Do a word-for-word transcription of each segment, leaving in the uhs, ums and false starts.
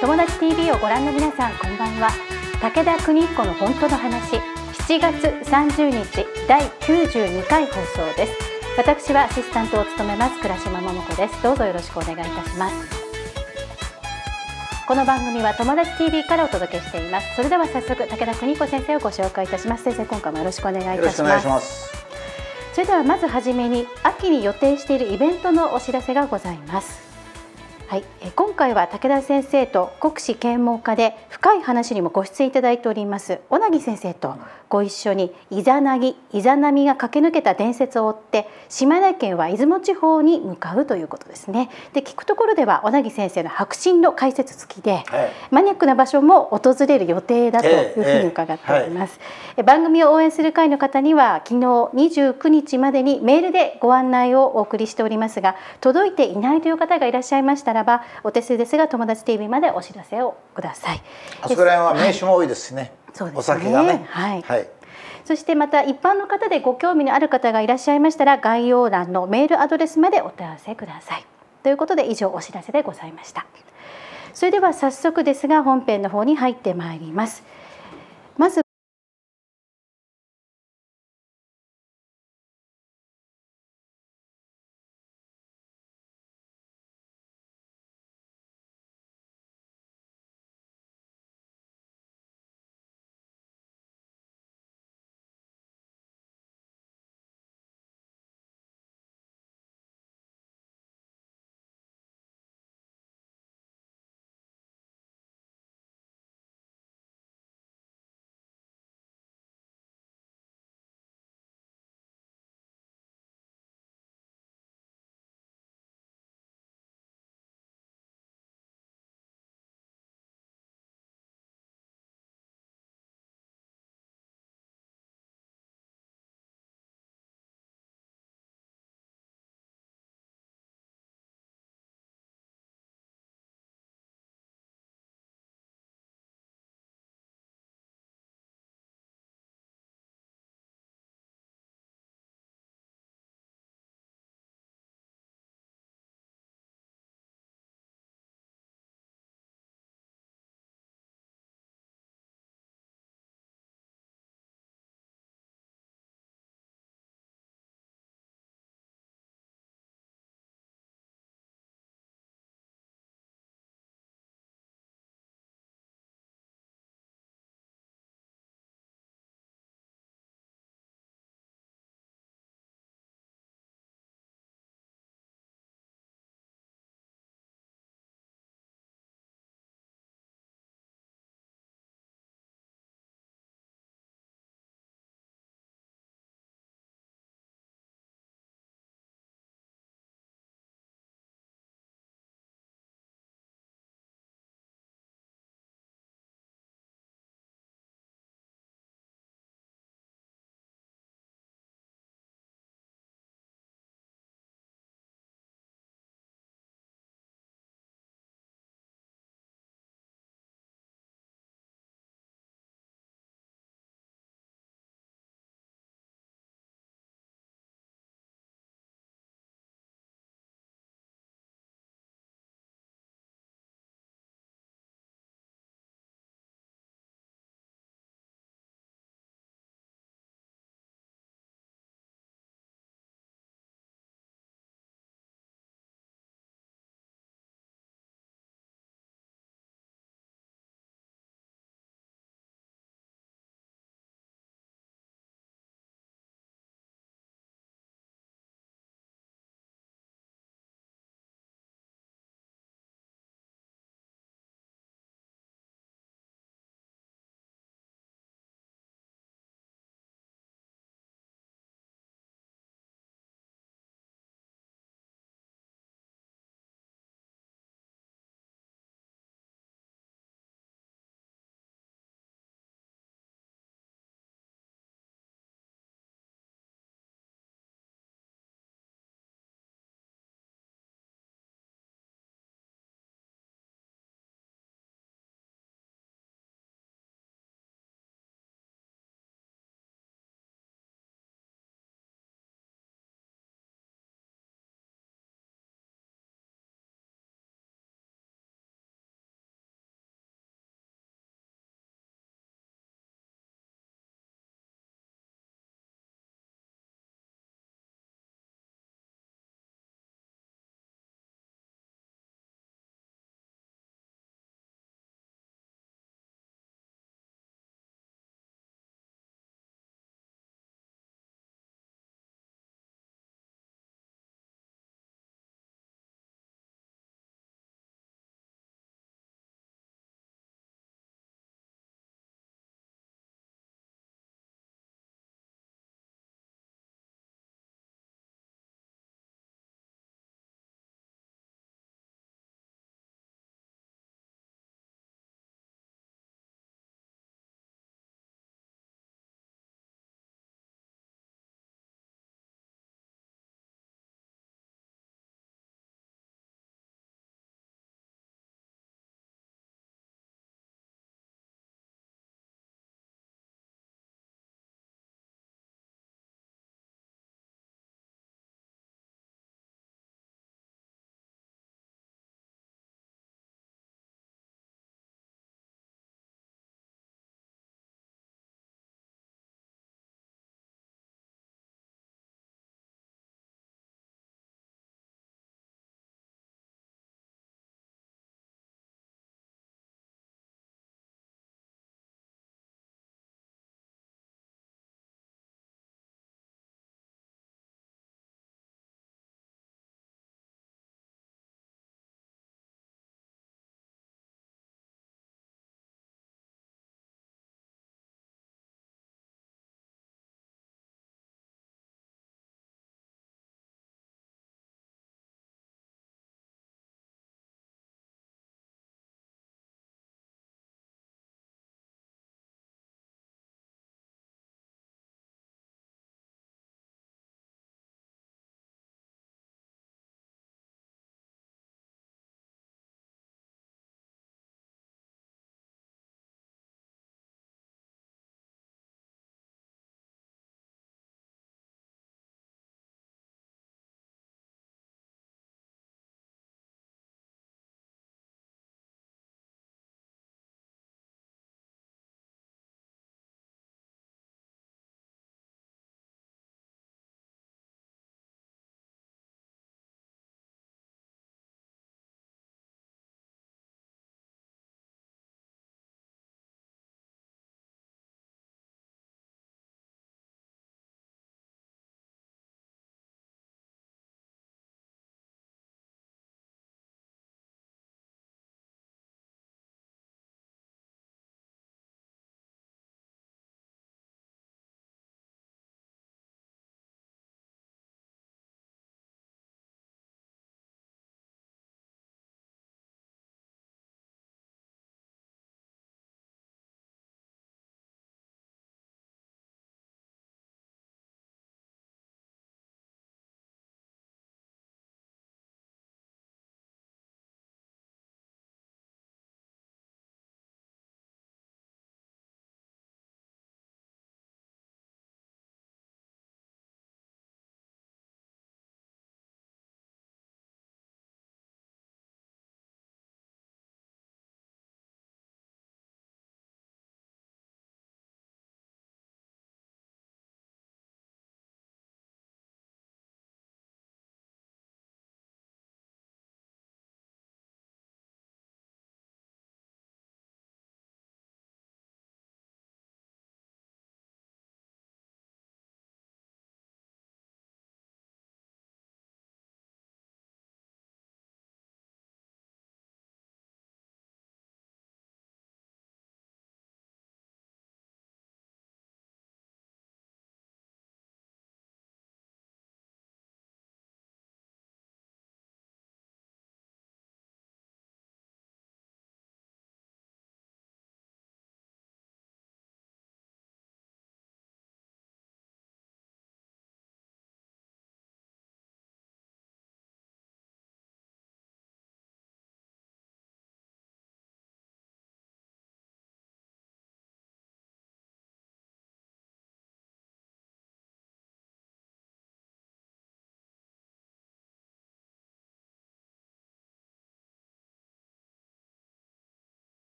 友達 ティービー をご覧の皆さん、こんばんは。武田邦彦の本当の話、しちがつさんじゅうにちだいきゅうじゅうにかい放送です。私はアシスタントを務めます倉島桃子です。どうぞよろしくお願いいたします。この番組は友達 ティービー からお届けしています。それでは早速武田邦彦先生をご紹介いたします。先生、今回もよろしくお願いいたします。 よろしくお願いします。 それではまずはじめに秋に予定しているイベントのお知らせがございます。はい、え今回は武田先生と国試検問課で深い話にもご出演いただいております小名木先生とご一緒にイザナギ、イザナミが駆け抜けた伝説を追って島根県は出雲地方に向かうということですね。で、聞くところでは小名木先生の迫真の解説付きで、はい、マニアックな場所も訪れる予定だというふうに伺っております。えーえーはい、番組を応援する会の方には昨日にじゅうくにちまでにメールでご案内をお送りしておりますが、届いていないという方がいらっしゃいましたらばお手数ですが友達 ティービー までお知らせをください。 あそこら辺は名所も多いですしね。はい、お酒がね。 はい。はい、そしてまた一般の方でご興味のある方がいらっしゃいましたら概要欄のメールアドレスまでお問い合わせください。ということで以上お知らせでございました。それでは早速ですが本編の方に入ってまいります。まず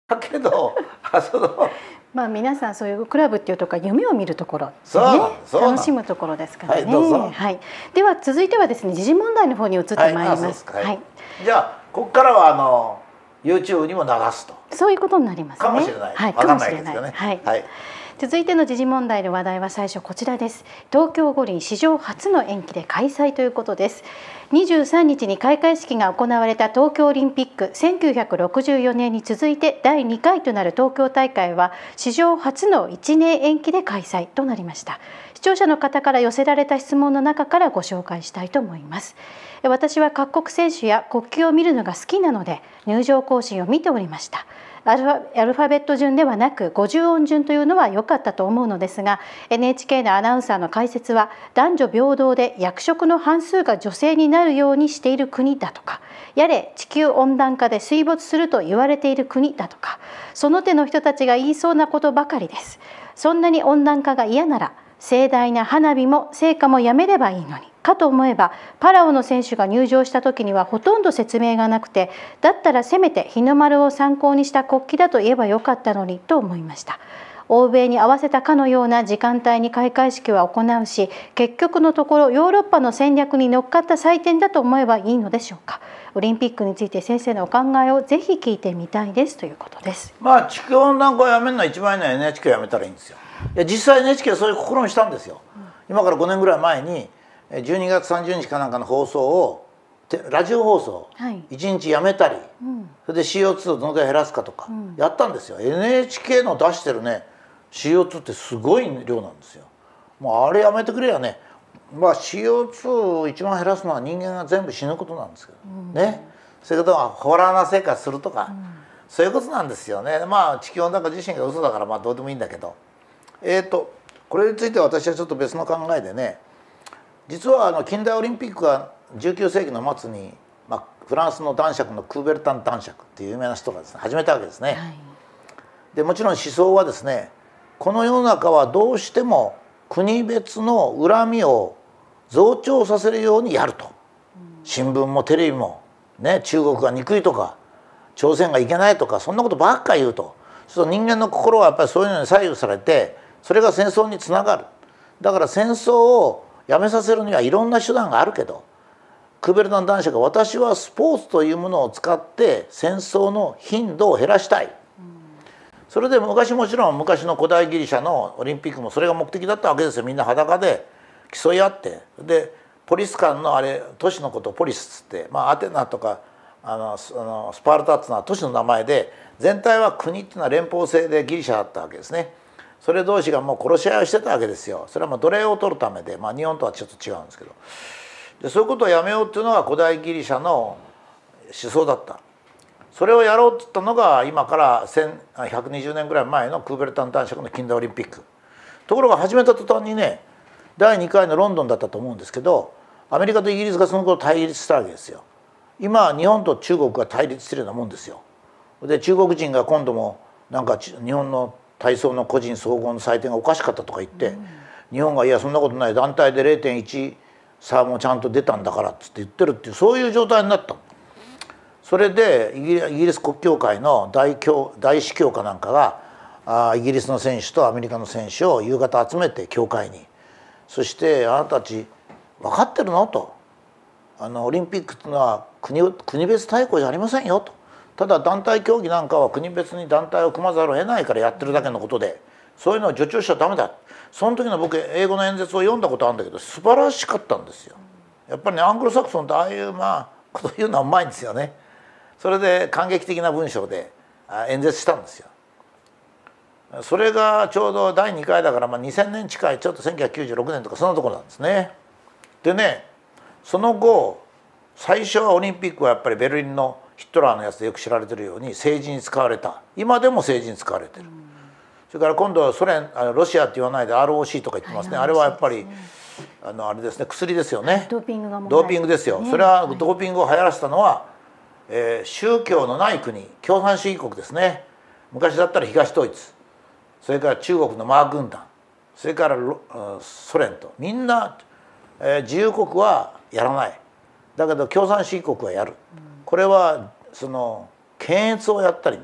だけどそのまあ皆さんそういうクラブっていうとか夢を見るところでね、楽しむところですからね。はい、どうぞ。はい。では続いてはですね、時事問題の方に移ってまいります。はい。はい、 じゃあここからはあの YouTube にも流すと。 そういうことになりますね。 かもしれない。 はい。 かもしれないですよね。 はい。はい。続いての時事問題の話題は最初こちらです。東京五輪史上初の延期で開催ということです。にじゅうさんにちに開会式が行われた東京オリンピック、せんきゅうひゃくろくじゅうよねんに続いてだいにかいとなる東京大会は史上初のいちねん延期で開催となりました。視聴者の方から寄せられた質問の中からご紹介したいと思います。私は各国選手や国旗を見るのが好きなので入場行進を見ておりました。アルファ、アルファベット順ではなくごじゅうおん順というのは良かったと思うのですが、 エヌエイチケー のアナウンサーの解説は男女平等で役職の半数が女性になるようにしている国だとか、やれ地球温暖化で水没すると言われている国だとか、その手の人たちが言いそうなことばかりです。そんなに温暖化が嫌なら盛大な花火も聖火もやめればいいのにかと思えば、パラオの選手が入場した時にはほとんど説明がなくて、だったらせめて日の丸を参考にした国旗だと言えばよかったのにと思いました。欧米に合わせたかのような時間帯に開会式は行うし、結局のところヨーロッパの戦略に乗っかった祭典だと思えばいいのでしょうか。オリンピックについて先生のお考えをぜひ聞いてみたいですということです。 まあ地球温暖化をやめるのは一番いいのは エヌエイチケー をやめたらいいんですよ。いや実際 エヌエイチケー はそういう試みしたんですよ。うん、今からごねんぐらい前にじゅうにがつさんじゅうにちかなんかの放送をラジオ放送、はい、いちにちやめたり、うん、それで シーオーツー をどのくらい減らすかとかやったんですよ。うん、エヌエイチケー の出してるね シーオーツー ってすごい量なんですよ。もうあれやめてくれやね。まあ シーオーツー を一番減らすのは人間が全部死ぬことなんですけど、うん、ね。そういうことはホラーな生活するとか、うん、そういうことなんですよね。まあ地球温暖化自身が嘘だからまあどうでもいいんだけど、えーとこれについて私はちょっと別の考えでね、実はあの近代オリンピックはじゅうきゅうせいきの末に、まあ、フランスの男爵のクーベルタン男爵っていう有名な人がですね始めたわけですね。はい、でもちろん思想はですね、この世の中はどうしても国別の恨みを増長させるようにやると。新聞もテレビも、ね、中国が憎いとか朝鮮がいけないとかそんなことばっか言うと、そうすると人間の心はやっぱりそういうのに左右されて、それが戦争につながる。だから戦争をやめさせるにはいろんな手段があるけど、クーベルタン男爵が私はスポーツというものを使って戦争の頻度を減らしたい。うん、それで昔もちろん昔の古代ギリシャのオリンピックもそれが目的だったわけですよ。みんな裸で競い合って、でポリス間のあれ都市のことをポリスっつって、まあ、アテナとかあのスパルタっていうのは都市の名前で、全体は国っていうのは連邦制でギリシャだったわけですね。それ同士がもう殺し合いをしてたわけですよ。それはまあ奴隷を取るためで、まあ、日本とはちょっと違うんですけど、でそういうことをやめようっていうのが古代ギリシャの思想だった。それをやろうって言ったのが今からせんひゃくにじゅうねんぐらい前のクーベルタン男爵の近代オリンピック。ところが始めた途端にね、だいにかいのロンドンだったと思うんですけど、アメリカとイギリスがその頃対立したわけですよ。今日本と中国が対立してるようなもんですよ。で中国人が今度もなんか日本の体操の個人総合の採点がおかしかったとか言って、うん、日本がいやそんなことない、団体で れいてんいち 差もちゃんと出たんだからっつって言ってるっていう、そういう状態になった。それでイギリス国協会の大教大司教かなんかがあイギリスの選手とアメリカの選手を夕方集めて協会に、そしてあなたたち分かってるのと、あのオリンピックっていうのは 国, 国別対抗じゃありませんよと。ただ団体競技なんかは国別に団体を組まざるを得ないからやってるだけのことで、そういうのを助長しちゃダメだ。その時の僕英語の演説を読んだことあるんだけど素晴らしかったんですよ。やっぱりねアングロサクソンってああいうまあこと言うのはうまいんですよね。それで感激的な文章で演説したんですよ。それがちょうどだいにかいだから、まあ、にせんねん近い、ちょっとせんきゅうひゃくきゅうじゅうろくねんとかそんなところなんですね。でねその後最初はオリンピックはやっぱりベルリンのヒットラーのやつでよく知られてるように政治に使われた。今でも政治に使われてる。それから今度はソ連ロシアって言わないで アールオーシー とか言ってますね。あれはやっぱりあのあれですね、薬ですよね。 ドーピングが問題ドーピングですよ。それはドーピングを流行らせたのは、えー、宗教のない国、共産主義国ですね。昔だったら東ドイツ、それから中国のマー軍団、それからソ連とみんな、えー、自由国はやらない。だけど共産主義国はやる。これはその検閲をやったりね、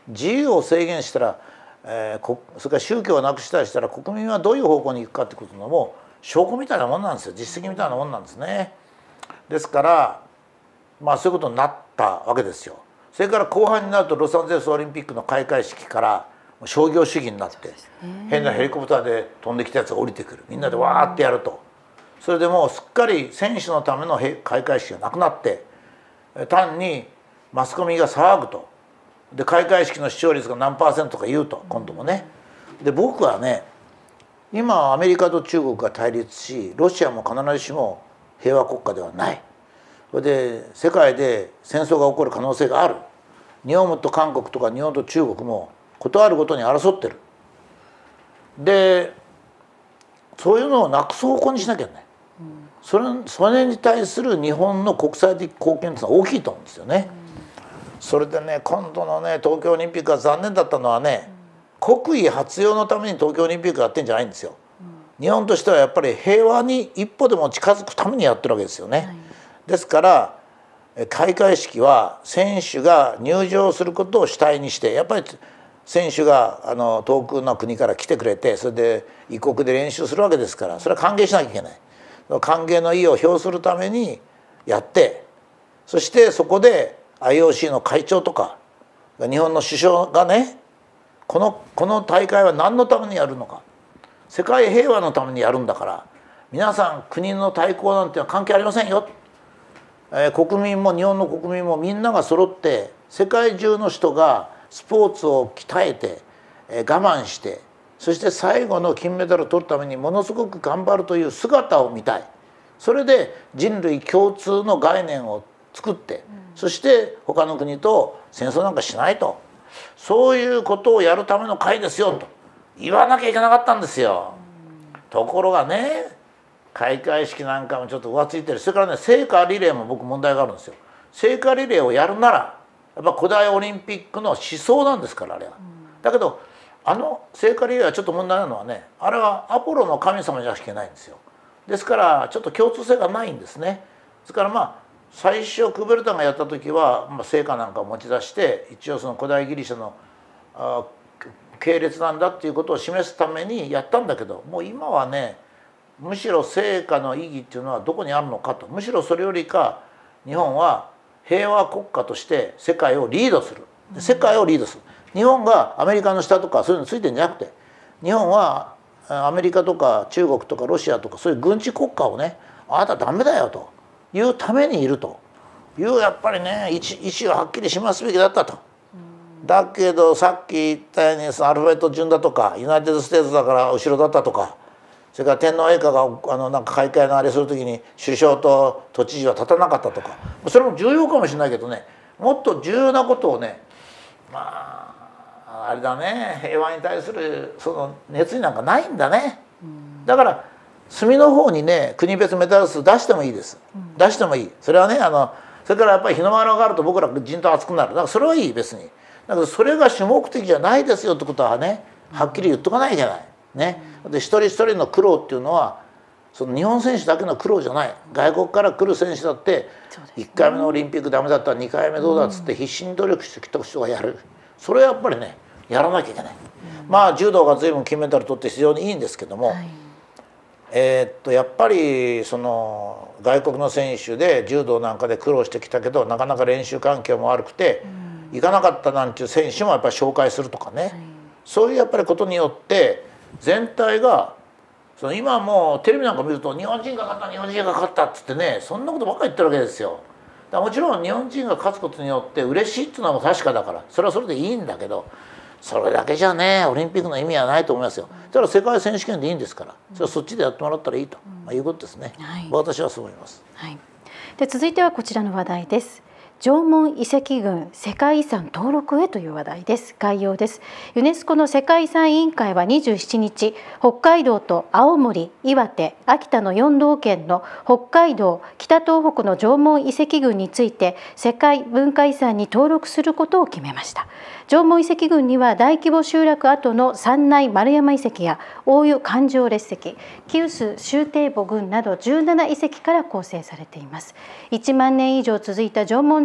自由を制限したら、えー、それから宗教をなくしたりしたら国民はどういう方向に行くかってことのも証拠みたいなもんなんですよ。実績みたいなもんなんですね。ですからまあそういうことになったわけですよ。それから後半になるとロサンゼルスオリンピックの開会式から商業主義になって、変なヘリコプターで飛んできたやつが降りてくる、みんなでわーってやると、それでもうすっかり選手のための開会式がなくなって、単にマスコミが騒ぐと。で開会式の視聴率が何パーセントか言うと、今度もね。で僕はね、今アメリカと中国が対立し、ロシアも必ずしも平和国家ではない。それで世界で戦争が起こる可能性がある。日本と韓国とか日本と中国も事あるごとに争ってる。でそういうのをなくす方向にしなきゃね、うん、それそれに対する日本の国際的貢献っていうのは大きいと思うんですよね。うん、それでね、今度のね東京オリンピックが残念だったのはね、うん、国威発揚のために東京オリンピックやってんじゃないんですよ。うん、日本としてはやっぱり平和に一歩でも近づくためにやってるわけですよね。はい、ですから開会式は選手が入場することを主体にして、やっぱり選手があの遠くの国から来てくれて、それで異国で練習するわけですから、それは歓迎しなきゃいけない。歓迎の意を表するためにやって、そしてそこで アイオーシー の会長とか日本の首相がね、このこの大会は何のためにやるのか、世界平和のためにやるんだから、皆さん国の対抗なんては関係ありませんよ。えー、国民も日本の国民もみんなが揃って、世界中の人がスポーツを鍛えて、えー、我慢して、そして最後の金メダルを取るためにものすごく頑張るという姿を見たい。それで人類共通の概念を作って、うん、そして他の国と戦争なんかしないと、そういうことをやるための会ですよと言わなきゃいけなかったんですよ。うん、ところがね、開会式なんかもちょっと浮ついてる。それからね、聖火リレーも僕問題があるんですよ。聖火リレーをやるならやっぱ古代オリンピックの思想なんですから、あれは。だけどあの聖火リレーはちょっと問題なのはね、あれはアポロの神様じゃしけないんですよ。ですからちょっと共通性がないんですね。ですからまあ最初クベルタンがやった時は、まあ、聖火なんかを持ち出して一応その古代ギリシャのあ系列なんだっていうことを示すためにやったんだけど、もう今はね、むしろ聖火の意義っていうのはどこにあるのかと。むしろそれよりか日本は平和国家として世界をリードする、世界をリードする。日本がアメリカの下とかそういうのついてるんじゃなくて、日本はアメリカとか中国とかロシアとかそういう軍事国家をね、あなたダメだよというためにいるという、やっぱりね意思がはっきりしますべきだったと。だけどさっき言ったようにそのアルファベット順だとか、ユナイテッド・ステートだから後ろだったとか、それから天皇陛下があのなんか開会のあれする時に首相と都知事は立たなかったとか、それも重要かもしれないけどね、もっと重要なことをね、まああれだね、平和に対するその熱意なんかないんだね。だから隅の方にね国別メダル数出してもいいです。出してもいい。それはね、あのそれからやっぱり日の丸があると僕らじんと熱くなる。だからそれはいい、別に。だけどそれが主目的じゃないですよってことはね、はっきり言っとかなきゃいけない。ね、で一人一人の苦労っていうのはその日本選手だけの苦労じゃない。外国から来る選手だっていっかいめのオリンピックダメだったらにかいめどうだっつって必死に努力してきた人がやる。それはやっぱりねやらなきゃいけない。まあ柔道が随分金メダル取って非常にいいんですけども、はい、えー、っとやっぱりその外国の選手で柔道なんかで苦労してきたけどなかなか練習環境も悪くて行かなかったなんていう選手もやっぱり紹介するとかね、はい、そういうやっぱりことによって全体がその今もうテレビなんか見ると日本人が勝った日本人が勝ったっつってね、そんなことばっかり言ってるわけですよ。だからもちろん日本人が勝つことによって嬉しいっていうのは確かだから、それはそれでいいんだけど、それだけじゃねオリンピックの意味はないと思いますよ。だから世界選手権でいいんですから、それはそっちでやってもらったらいいと、まあ、いうことですね。はい、私はそう思います。 はい、で続いてはこちらの話題です。縄文遺跡群世界遺産登録へという話題です。概要です。ユネスコの世界遺産委員会はにじゅうしちにち、北海道と青森、岩手、秋田のよん道県の北海道、北東北の縄文遺跡群について世界文化遺産に登録することを決めました。縄文遺跡群には大規模集落跡の山内丸山遺跡や大湯環状列石、木臼終帝墓群などじゅうなな遺跡から構成されています。いちまんねん以上続いた縄文時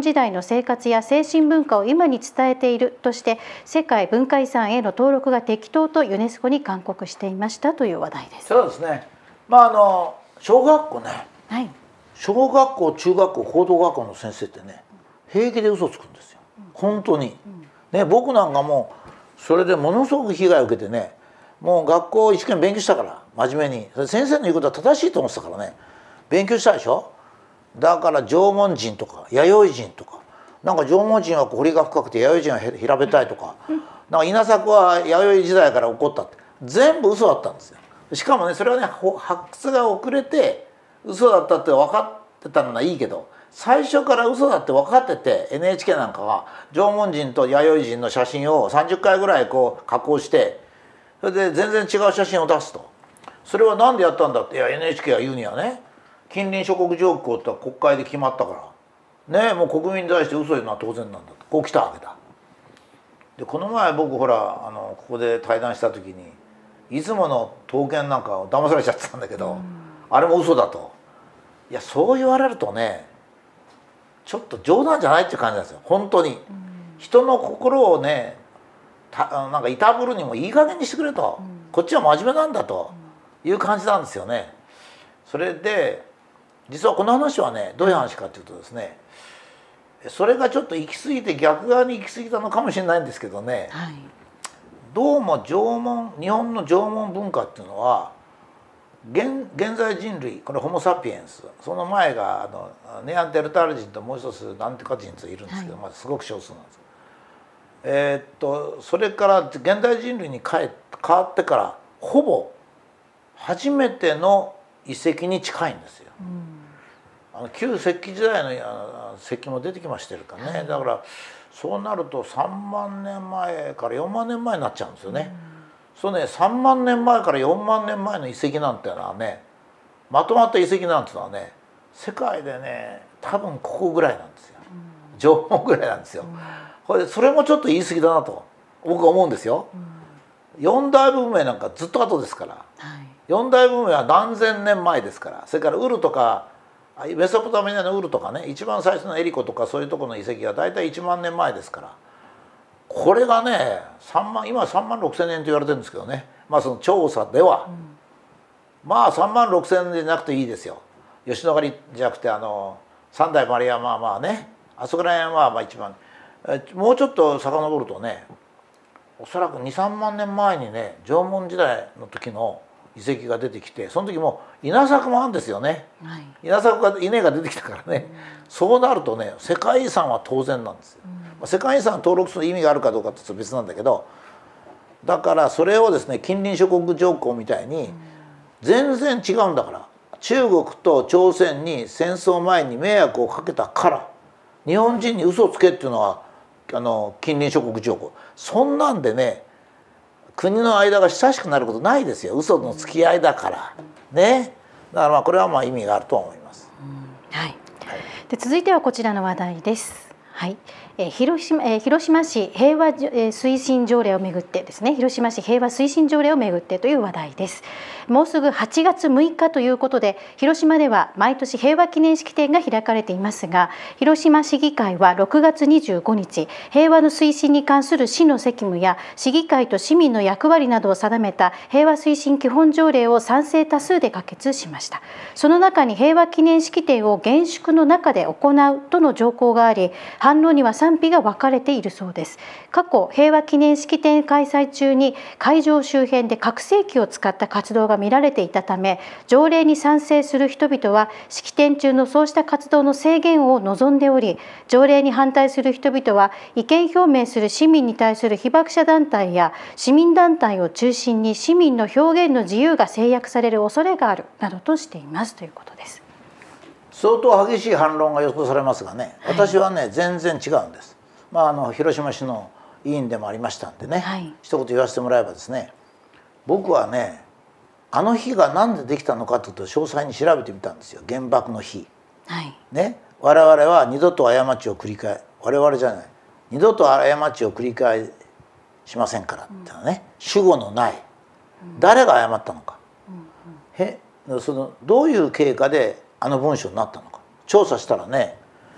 時代の生活や精神文化を今に伝えているとして世界文化遺産への登録が適当とユネスコに勧告していましたという話題です。 そうですね。まああの小学校ね、 はい、 小学校中学校高等学校の先生ってね平気で嘘つくんですよ、うん、本当に、うん、ね、僕なんかもうそれでものすごく被害を受けてね、もう学校一生懸命勉強したから真面目に先生の言うことは正しいと思ってたからね勉強したでしょ。だから縄文人とか弥生人とか、なんか縄文人は彫りが深くて弥生人は平べったいとか、うん、なんか稲作は弥生時代から起こったって全部嘘だったんですよ。しかもねそれはね発掘が遅れて嘘だったって分かってたのはいいけど、最初から嘘だって分かってて エヌエイチケー なんかは縄文人と弥生人の写真をさんじゅっかいぐらいこう加工してそれで全然違う写真を出すと。それは何でやったんだって、いや エヌエイチケー が言うにはね、近隣諸国条項って国会で決まったからね、もう国民に対して嘘言うのは当然なんだとこう来たわけだ。でこの前僕ほらあのここで対談した時に出雲の刀剣なんかを騙されちゃってたんだけど、うん、あれも嘘だと。いやそう言われるとねちょっと冗談じゃないっていう感じなんですよ本当に、うん、人の心をねたなんかいたぶるにもいい加減にしてくれと、うん、こっちは真面目なんだという感じなんですよね。それで実はこの話はねどういう話かというとですね、それがちょっと行き過ぎて逆側に行き過ぎたのかもしれないんですけどね、はい、どうも縄文日本の縄文文化っていうのは 現, 現在人類これホモ・サピエンス、その前があのネアンデルタール人ともう一つなんてか人っているんですけど、はい、まあ、すごく少数なんです。えー、っとそれから現代人類に変え変わってからほぼ初めての遺跡に近いんですよ。うん、あの旧石器時代の石器も出てきましてるからね、はい、だからそうなるとさんまんねんまえからよんまんねんまえになっちゃうんですよね。うん、そうねさんまんねんまえからよんまんねんまえの遺跡なんていうのはね、まとまった遺跡なんていうのはね世界でね多分ここぐらいなんですよ。縄文ぐらいなんですよ。これそれもちょっと言い過ぎだなと僕は思うんですよ。四大文明なんかずっと後ですから、はい、四大文明は何千年前ですから。それからウルとかメソポタミアのウルとかね、一番最初のエリコとかそういうところの遺跡が大体いちまんねんまえですから、これがねさんまん今さんまんろくせんねんと言われてるんですけどね、まあその調査では、うん、まあさんまんろくせんねんじゃなくていいですよ。吉野ヶ里じゃなくてあの三代丸山はまあね、あそこら辺はまあ一番もうちょっと遡るとね、おそらくにさんまんねんまえにね縄文時代の時の遺跡が出てきて、その時も稲作もあるんですよね、はい、稲作が稲が出てきたからね、うん、そうなるとね世界遺産は当然なんですよ。うん、まあ、世界遺産登録する意味があるかどうかって別なんだけど、だからそれをですね近隣諸国条項みたいに全然違うんだから、中国と朝鮮に戦争前に迷惑をかけたから日本人に嘘をつけっていうのはあの近隣諸国条項、そんなんでね国の間が親しくなることないですよ。嘘の付き合いだからね。だからまあこれはまあ意味があると思います。 うん、はい。で続いてはこちらの話題です。はい。えー、広島、えー、広島市平和、えー、推進条例をめぐってですね、広島市平和推進条例をめぐってという話題です。もうすぐはちがつむいかということで、広島では毎年平和記念式典が開かれていますが、広島市議会はろくがつにじゅうごにち、平和の推進に関する市の責務や市議会と市民の役割などを定めた平和推進基本条例を賛成多数で可決しました。その中に平和記念式典を厳粛の中で行うとの条項があり、反論には賛否が分かれているそうです。過去平和記念式典開催中に会場周辺で拡声器を使った活動が見られていたため、条例に賛成する人々は式典中のそうした活動の制限を望んでおり、条例に反対する人々は意見表明する市民に対する被爆者団体や市民団体を中心に市民の表現の自由が制約される恐れがあるなどとしていますということです。 相当激しい反論が予想されますがね、私はね、はい、全然違うんです。まああの広島市の委員でもありましたんでね、はい、一言言わせてもらえばですね、僕はねあの日が何でできたのかというと詳細に調べてみたんですよ。原爆の日、はい、ね、我々は二度と過ちを繰り返我々じゃない二度と過ちを繰り返しませんからってのはね、主語のない、誰が謝ったのか、うんうん、へそのどういう経過であの文章になったのか調査したらね、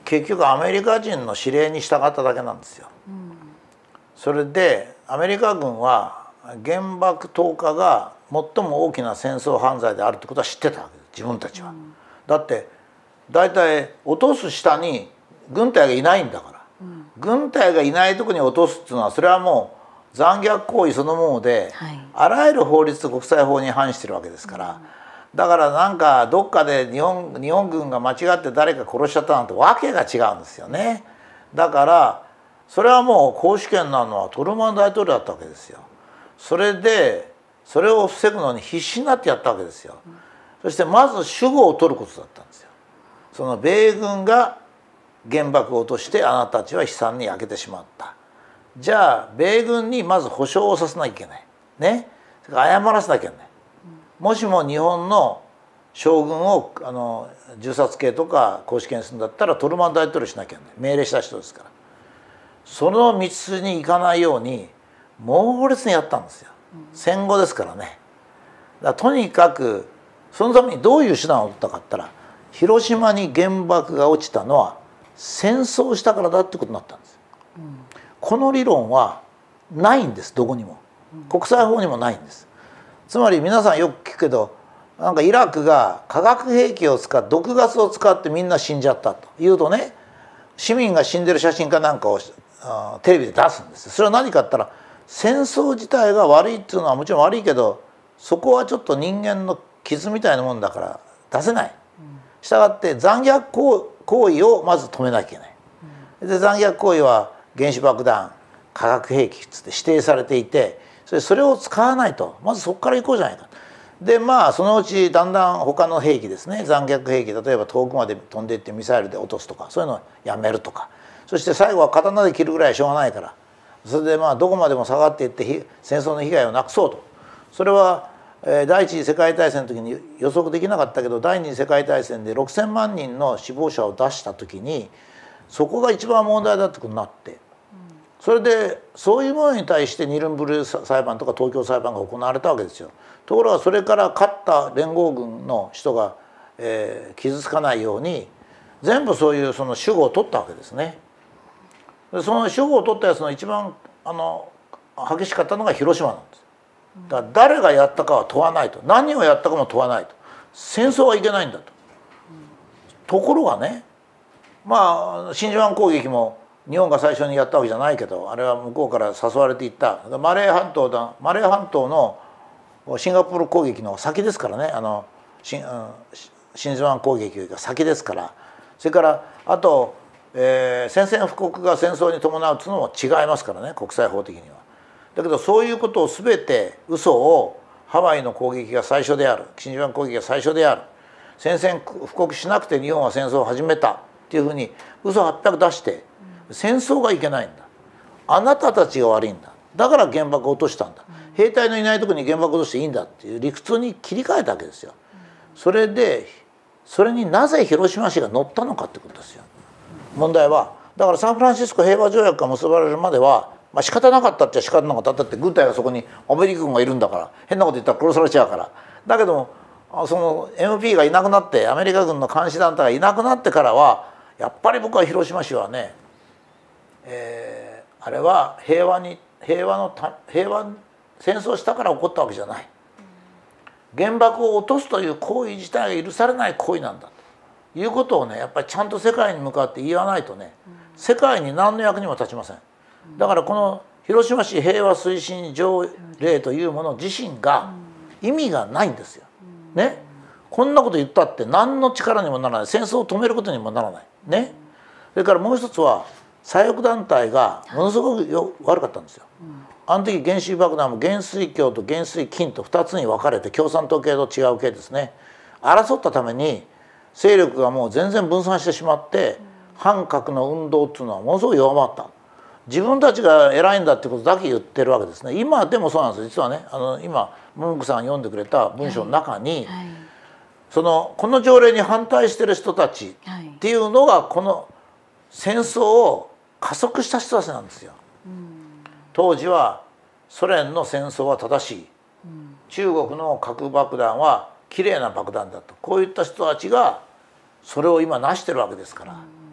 結局アメリカ人の指令に従っただけなんですよ。うん、それでアメリカ軍は原爆投下が最も大きな戦争犯罪であるってことは知ってたわけです自分たちは。うん、だって大体落とす下に軍隊がいないんだから、うん、軍隊がいないとこに落とすっていうのはそれはもう残虐行為そのもので、はい、あらゆる法律と国際法に反してるわけですから、うん、だからなんかどっかで日本、日本軍が間違って誰か殺しちゃったなんてわけが違うんですよね。だからそれはもう公主権なのはトルーマン大統領だったわけですよ。それでそれを防ぐのに必死になってやったわけですよ。うん、そしてまず主語を取ることだったんですよ。その米軍が原爆を落としてあなたたちは悲惨に焼けてしまった。じゃあ米軍にまず保証をさせなきゃいけないね。謝らせなきゃいけない。もしも日本の将軍をあの銃殺刑とか公主権するんだったらトルーマン大統領しなきゃいけない。命令した人ですから。その道筋に行かないように猛烈にやったんですよ。戦後ですからね。だからとにかくそのためにどういう手段を取ったかって言ったら、広島に原爆が落ちたのは戦争したからだってことになったんです。うん、この理論はないんです、どこにも。国際法にもないんです。つまり皆さんよく聞くけど、なんかイラクが化学兵器を使って毒ガスを使ってみんな死んじゃったというとね、市民が死んでる写真かなんかをテレビで出すんです。それは何かって言ったら、戦争自体が悪いっていうのはもちろん悪いけど、そこはちょっと人間の傷みたいなもんだから出せない。したがって残虐行為をまず止めなきゃいけない。で残虐行為は原子爆弾、化学兵器っつって指定されていて、それそれを使わないとまずそこから行こうじゃないか。でまあそのうちだんだん他の兵器ですね、残虐兵器、例えば遠くまで飛んでいってミサイルで落とすとか、そういうのをやめるとか、そして最後は刀で切るぐらいはしょうがないから、それでまあどこまでも下がっていって戦争の被害をなくそうと。それは第一次世界大戦の時に予測できなかったけど、第二次世界大戦でろくせんまんにんの死亡者を出した時にそこが一番問題だってことになって、それでそういうものに対してニルンブルク裁判とか東京裁判が行われたわけですよ。ところがそれから勝った連合軍の人が、えー、傷つかないように全部そういうその主語を取ったわけですね。でその主語を取ったやつの一番あの激しかったのが広島なんです。だから誰がやったかは問わないと、何をやったかも問わないと、戦争はいけないんだと。ところがね、まあ真珠湾攻撃も日本が最初にやったわけじゃないけど、あれは向こうから誘われていった。マレー半島だ、マレー半島のシンガポール攻撃の先ですからね、あの真珠湾攻撃が先ですから。それからあと、えー、宣戦布告が戦争に伴うっていうのも違いますからね、国際法的には。だけどそういうことを全て嘘を、ハワイの攻撃が最初である、真珠湾攻撃が最初である、宣戦布告しなくて日本は戦争を始めたっていうふうに嘘はっぴゃく出して、戦争がいけないんだ、あなたたちが悪いんだ、だから原爆を落としたんだ、兵隊のいないところに原爆を落としていいんだっていう理屈に切り替えたわけですよ。それでそれになぜ広島市が乗ったのかってことですよ、問題は。だからサンフランシスコ平和条約が結ばれるまではまあ仕方なかったっちゃ仕方なかった。だって軍隊がそこにアメリカ軍がいるんだから、変なこと言ったら殺されちゃうから。だけどもその エムピー がいなくなって、アメリカ軍の監視団体がいなくなってからは、やっぱり僕は広島市はね、えー、あれは平和に平和の平和戦争したから起こったわけじゃない。原爆を落とすという行為自体が許されない行為なんだということをね、やっぱりちゃんと世界に向かって言わないとね、世界に何の役にも立ちません。だからこの広島市平和推進条例というもの自身が意味がないんですよ。ね、こんなこと言ったって何の力にもならない、戦争を止めることにもならない。ね、それからもう一つは左翼団体がものすごくよ悪かったんですよ。あの時原子爆弾も原水鏡と原水金とふたつに分かれて、共産党系と違う系ですね、争ったために勢力がもう全然分散してしまって、反核の運動っていうのはものすごく弱まった。自分たちが偉いんだってことだけ言ってるわけですね。今でもそうなんです。実はね、あの今文句さん読んでくれた文章の中に、はいはい、そのこの条例に反対してる人たちっていうのがこの戦争を加速した人たちなんですよ。うん、当時はソ連の戦争は正しい、うん、中国の核爆弾はきれいな爆弾だと、こういった人たちがそれを今成してるわけですから。うん、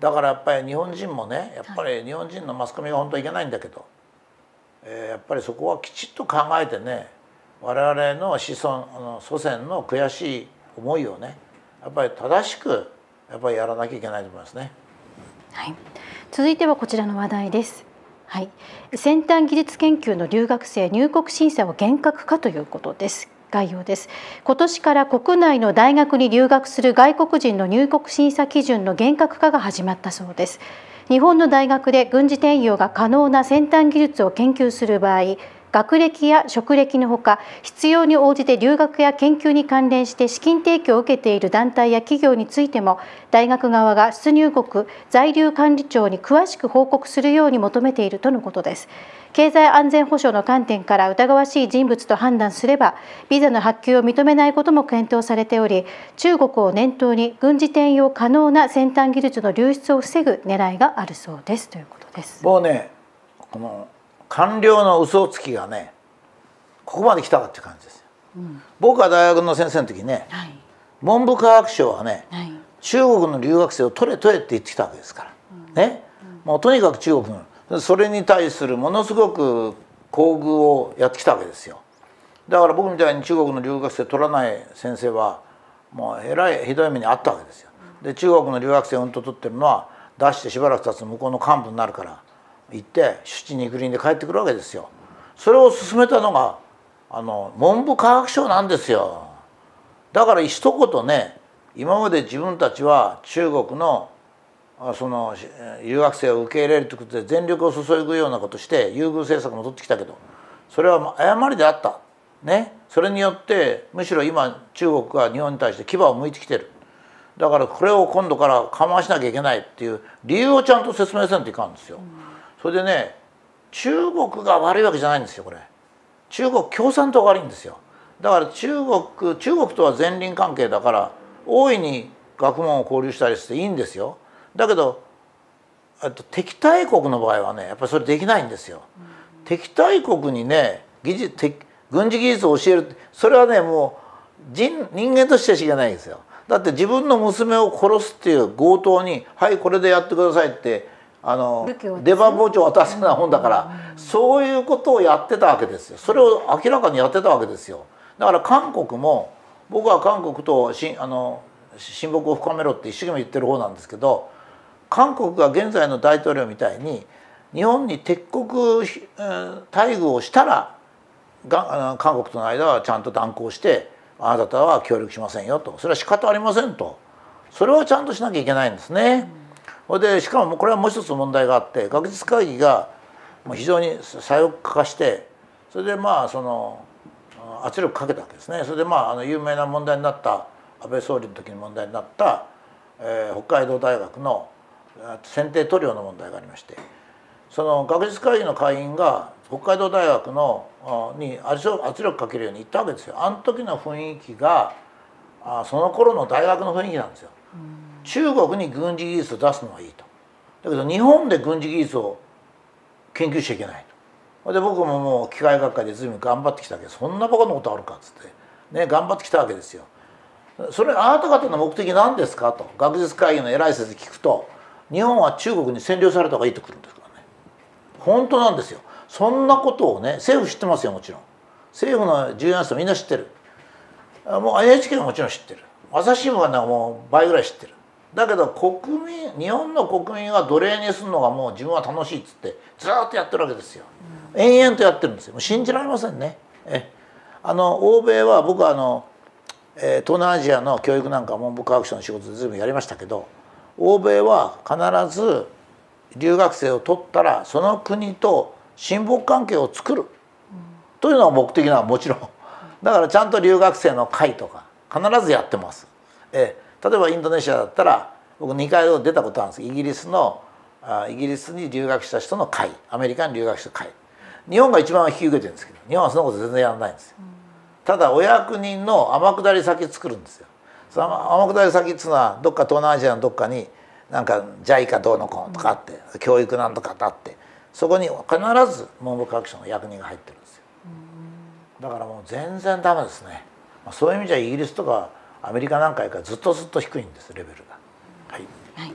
だからやっぱり日本人もね、やっぱり日本人のマスコミが本当はいけないんだけど、えー、やっぱりそこはきちっと考えてね、我々の子孫あの祖先の悔しい思いをね、やっぱり正しくやっぱりやらなきゃいけないと思いますね。 はい、続いてはこちらの話題です。はい、先端技術研究の留学生入国審査を厳格化ということです。概要です。今年から国内の大学に留学する外国人の入国審査基準の厳格化が始まったそうです。日本の大学で軍事転用が可能な先端技術を研究する場合、学歴や職歴のほか、必要に応じて留学や研究に関連して資金提供を受けている団体や企業についても、大学側が出入国在留管理庁に詳しく報告するように求めているとのことです。経済安全保障の観点から疑わしい人物と判断すれば、ビザの発給を認めないことも検討されており、中国を念頭に軍事転用可能な先端技術の流出を防ぐ狙いがあるそうですということです。 もうね、この官僚の嘘つきがね、ここまで来たかっていう感じですよ。うん、僕が大学の先生の時ね、はい、文部科学省はね、はい、中国の留学生を取れ取れって言ってきたわけですから、うん、ね、うん、もうとにかく中国のそれに対するものすごく厚遇をやってきたわけですよ。だから僕みたいに中国の留学生取らない先生はもうえらいひどい目にあったわけですよ。で中国の留学生をうんと取ってるのは出してしばらく経つと向こうの幹部になるから行って出地肉林で帰ってくるわけですよ。それを進めたのがあの文部科学省なんですよ。だから一言ね、今まで自分たちは中国のその留学生を受け入れるということで全力を注ぐようなことして優遇政策も取ってきたけど、それは誤りであったね。それによってむしろ今中国が日本に対して牙を向いてきてる。だからこれを今度から緩和しなきゃいけないっていう理由をちゃんと説明せんといかんですよ。それでね、中国が悪いわけじゃないんですよ。これ中国共産党が悪いんですよ。だから中国中国とは前輪関係だから大いに学問を交流したりしていいんですよ。だけど敵対国の場合はね、やっぱりそれできないんですよ。うん、敵対国にね技術軍事技術を教える、それはねもう 人, 人間としてはしかないですよ。だって自分の娘を殺すっていう強盗に「はいこれでやってください」ってあの出刃包丁を渡すようなもんだから、うん、そういうことをやってたわけですよ。それを明らかにやってたわけですよ。だから韓国も僕は韓国としあの親睦を深めろって一生懸命言ってる方なんですけど、韓国が現在の大統領みたいに日本に敵国待遇をしたらが韓国との間はちゃんと断交してあなたは協力しませんよと、それは仕方ありませんと、それはちゃんとしなきゃいけないんですね。それでしかもこれはもう一つ問題があって、学術会議が非常に左翼化して、それでまあその圧力かけたわけですね。それでまああの有名な問題になった安倍総理の時に問題になった、えー、北海道大学の選定塗料の問題がありまして、その学術会議の会員が北海道大学のに圧力かけるように言ったわけですよ。あの時の雰囲気がその頃の大学の雰囲気なんですよ。中国に軍事技術を出すのはいいと。だけど日本で軍事技術を研究しちゃいけないと。で僕ももう機械学会で随分頑張ってきたけど、そんなバカなことあるかっつってね頑張ってきたわけですよ。それあなた方の目的何ですかと学術会議の偉い先生聞くと、日本は中国に占領された方がいいとくるんですからね。本当なんですよ。そんなことをね政府知ってますよ。もちろん政府の重要な人みんな知ってる。もう エヌエイチケー はもちろん知ってる。朝日新聞はなんかもう倍ぐらい知ってる。だけど国民日本の国民が奴隷にするのがもう自分は楽しいっつってずっとやってるわけですよ。延々とやってるんですよ。もう信じられませんね。えあの欧米は僕はあの、えー、東南アジアの教育なんか文部科学省の仕事で随分やりましたけど、欧米は必ず留学生を取ったらその国と親睦関係を作るというのが目的なのはもちろん。だからちゃんと留学生の会とか必ずやってます。え例えばインドネシアだったら僕にかい出たことあるんです。イギリスのあイギリスに留学した人の会、アメリカに留学した会、日本が一番引き受けてるんですけど、日本はそのこと全然やらないんですよ。ただお役人の天下り先作るんですよ。その天下り先っつうのはどっか東南アジアのどっかになんか ジャイカ どうのこうのとかあって、うん、教育なんとかあって、そこに必ず文部科学省の役人が入ってるんですよ。だからもう全然ダメですね。そういう意味じゃイギリスとかアメリカなんかよりかずっとずっと低いんですレベルが。はい。 はい、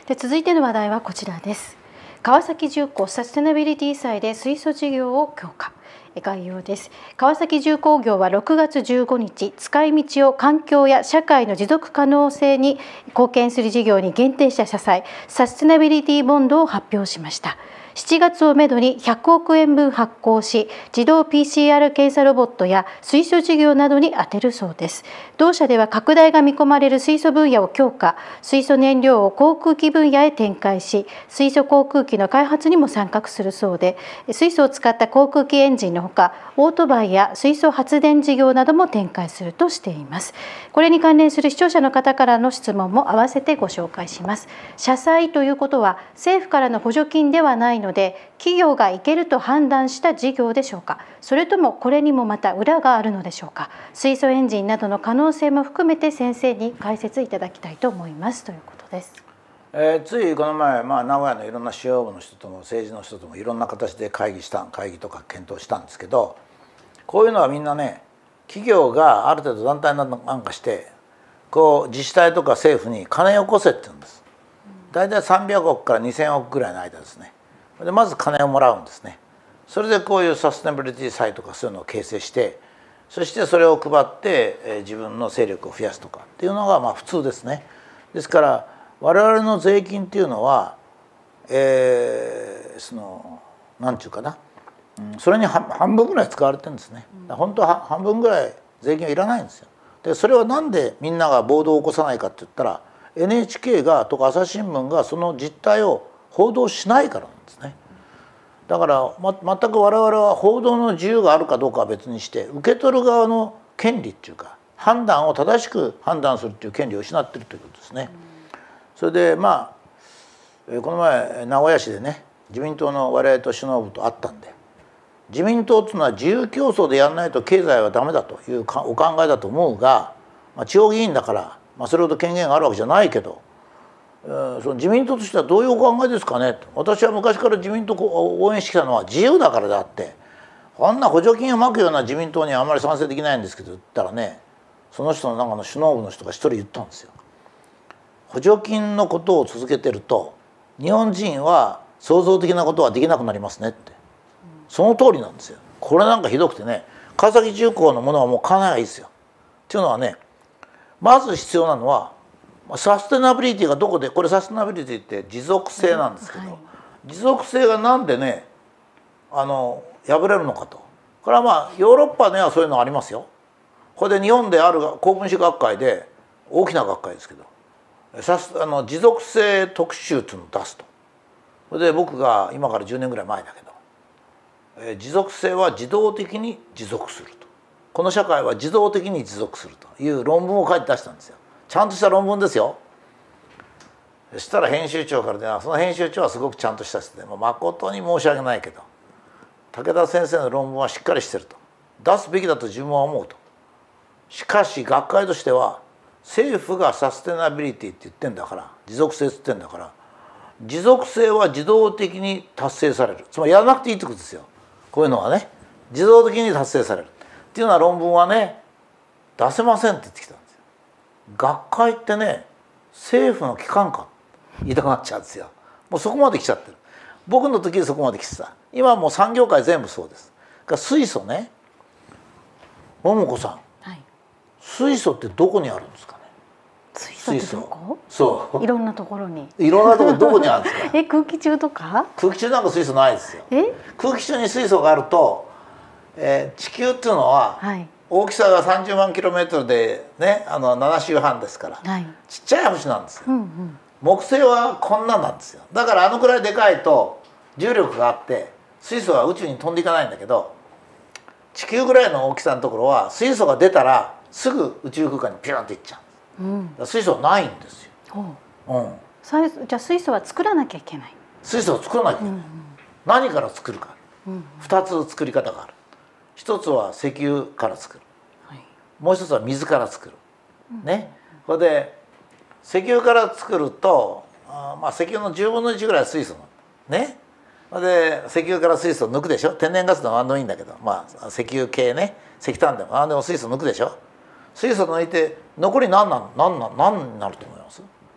で続いての話題はこちらです。川崎重工サステナビリティ祭で水素事業を強化。概要です。川崎重工業はろくがつじゅうごにち、使い道を環境や社会の持続可能性に貢献する事業に限定した社債サステナビリティボンドを発表しました。しちがつをめどにひゃくおくえんぶん発行し、自動 ピーシーアール 検査ロボットや水素事業などに充てるそうです。同社では拡大が見込まれる水素分野を強化、水素燃料を航空機分野へ展開し、水素航空機の開発にも参画するそうで、水素を使った航空機エンジンのほか、オートバイや水素発電事業なども展開するとしています。これに関連する視聴者の方からの質問も合わせてご紹介します。社債ということは政府からの補助金ではないので、企業がいけると判断した事業でしょうか、それともこれにもまた裏があるのでしょうか。水素エンジンなどの可能性も含めて先生に解説いただきたいと思いますということです。 えー、ついこの前、まあ、名古屋のいろんな主要部の人とも政治の人ともいろんな形で会議した会議とか検討したんですけど、こういうのはみんなね、企業がある程度団体なんかしてこう自治体とか政府に金をよこせって言うんです。大体さんびゃくおくからにせんおくぐらいの間ですね。でまず金をもらうんですね。それでこういうサステナビリティサイトとかそういうのを形成して、そしてそれを配って、えー、自分の勢力を増やすとかっていうのがまあ普通ですね。ですから我々の税金っていうのは、えー、その何て言うかな、うん、それに半分ぐらい使われてるんですね。本当は半分ぐらい税金はいらないんですよ。でそれはなんでみんなが暴動を起こさないかって言ったら、 エヌエイチケー がとか朝日新聞がその実態を報道しないからなんですね。だから、ま、全く我々は報道の自由があるかどうかは別にして、受け取る側の権利っていうか判断を正しく判断するっていう権利を失っているということですね。それでまあこの前名古屋市でね、自民党の我々と首脳部と会ったんで、自民党っていうのは自由競争でやらないと経済はダメだというお考えだと思うが、まあ、地方議員だから、まあ、それほど権限があるわけじゃないけど、えー、その自民党としてはどういうお考えですかねと。私は昔から自民党を応援してきたのは自由だからであって、こんな補助金をまくような自民党にはあまり賛成できないんですけど言ったらね、その人の中の首脳部の人が一人言ったんですよ。補助金のことを続けてると日本人は創造的なことはできなくなりますねって。その通りなんですよ。これなんかひどくてね、川崎重工のものはもう買わないがいいですよ。っていうのはね、まず必要なのはサステナビリティがどこで、これサステナビリティって持続性なんですけど、はい、持続性がなんでねあの破れるのかと。これはまあヨーロッパではそういうのありますよ。これで日本である高分子学会で大きな学会ですけど、サスあの持続性特集っていうのを出すと。それで僕が今からじゅうねんぐらい前だけど、え持続性は自動的に持続すると、この社会は自動的に持続するという論文を書いて出したんですよ。ちゃんとした論文ですよ。そしたら編集長からで、その編集長はすごくちゃんとした人で、もう誠に申し訳ないけど武田先生の論文はしっかりしてると、出すべきだと自分は思うと。しかし学会としては政府がサステナビリティって言ってんだから、持続性って言ってんだから、持続性は自動的に達成される、つまりやらなくていいってことですよ。こういうのはね自動的に達成されるっていうような論文はね出せませんって言ってきたんですよ。学会ってね政府の機関か言いたくなっちゃうんですよ。もうそこまで来ちゃってる。僕の時にそこまで来てた。今はもう産業界全部そうです。水素ね、桃子さん、はい、水素ってどこにあるんですかね。 水素ってどこ？ そういろんなところにいろんなところどこにあるんですかえ空気中とか？ 空気中なんか水素ないですよ。え空気中に水素があると、えー、地球っていうのは、はい、大きさがさんじゅうまんキロメートルでね、あのなな周半ですから、はい、ちっちゃい星なんですよ、うんうん、木星はこんなんなんですよ。だからあのくらいでかいと重力があって水素は宇宙に飛んでいかないんだけど、地球ぐらいの大きさのところは水素が出たらすぐ宇宙空間にピューンっていっちゃう、うん、水素はないんですよ、うん、 じゃあ水素は作らなきゃいけない。 水素を作らなきゃいけない、うんうん、何から作るか、うんうん、ふたつ作り方がある。一つは石油から作る、はい、もう一つは水から作る、うん、ね。これで石油から作るとあ、まあ、石油のじゅうぶんのいちぐらい水素なのね。で石油から水素を抜くでしょ。天然ガスでも何でもいいんだけど、まあ、石油系ね、石炭でも何でも水素抜くでしょ。水素抜いて残り何なん何なん何になると思います？